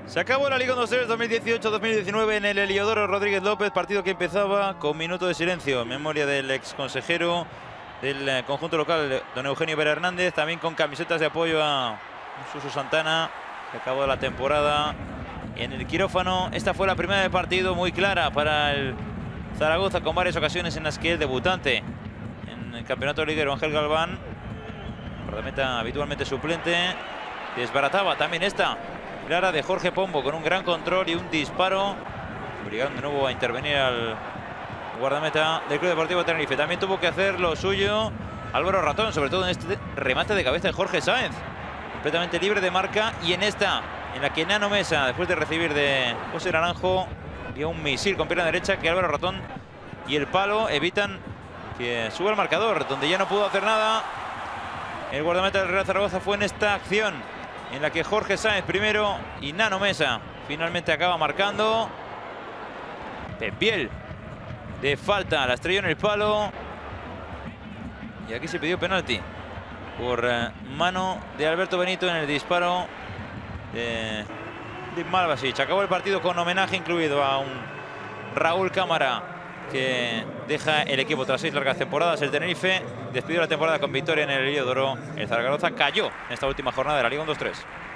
Se acabó la Liga 2-3 2018-2019 en el Heliodoro Rodríguez López, partido que empezaba con minuto de silencio en memoria del ex consejero del conjunto local, don Eugenio Vera Hernández, también con camisetas de apoyo a Suso Santana. Se acabó la temporada en el quirófano. Esta fue la primera del partido, muy clara para el Zaragoza, con varias ocasiones en las que el debutante en el campeonato liguero, Ángel Galván, guardameta habitualmente suplente, desbarataba también esta clara de Jorge Pombo con un gran control y un disparo, obligando de nuevo a intervenir al guardameta del Club Deportivo Tenerife. También tuvo que hacer lo suyo Álvaro Ratón, sobre todo en este remate de cabeza de Jorge Sáenz, completamente libre de marca, y en esta, en la que Nano Mesa, después de recibir de José Naranjo, dio un misil con pierna derecha que Álvaro Ratón y el palo evitan que suba el marcador, donde ya no pudo hacer nada el guardameta del Real Zaragoza. Fue en esta acción en la que Jorge Sáenz primero y Nano Mesa finalmente acaba marcando. Pepiel de falta, la estrelló en el palo. Y aquí se pidió penalti por mano de Alberto Benito en el disparo de Malvasic. Acabó el partido con homenaje incluido a un Raúl Cámara, que deja el equipo tras 6 largas temporadas. El Tenerife despidió la temporada con victoria en el Heliodoro. El Zaragoza cayó en esta última jornada de la Liga 1-2-3.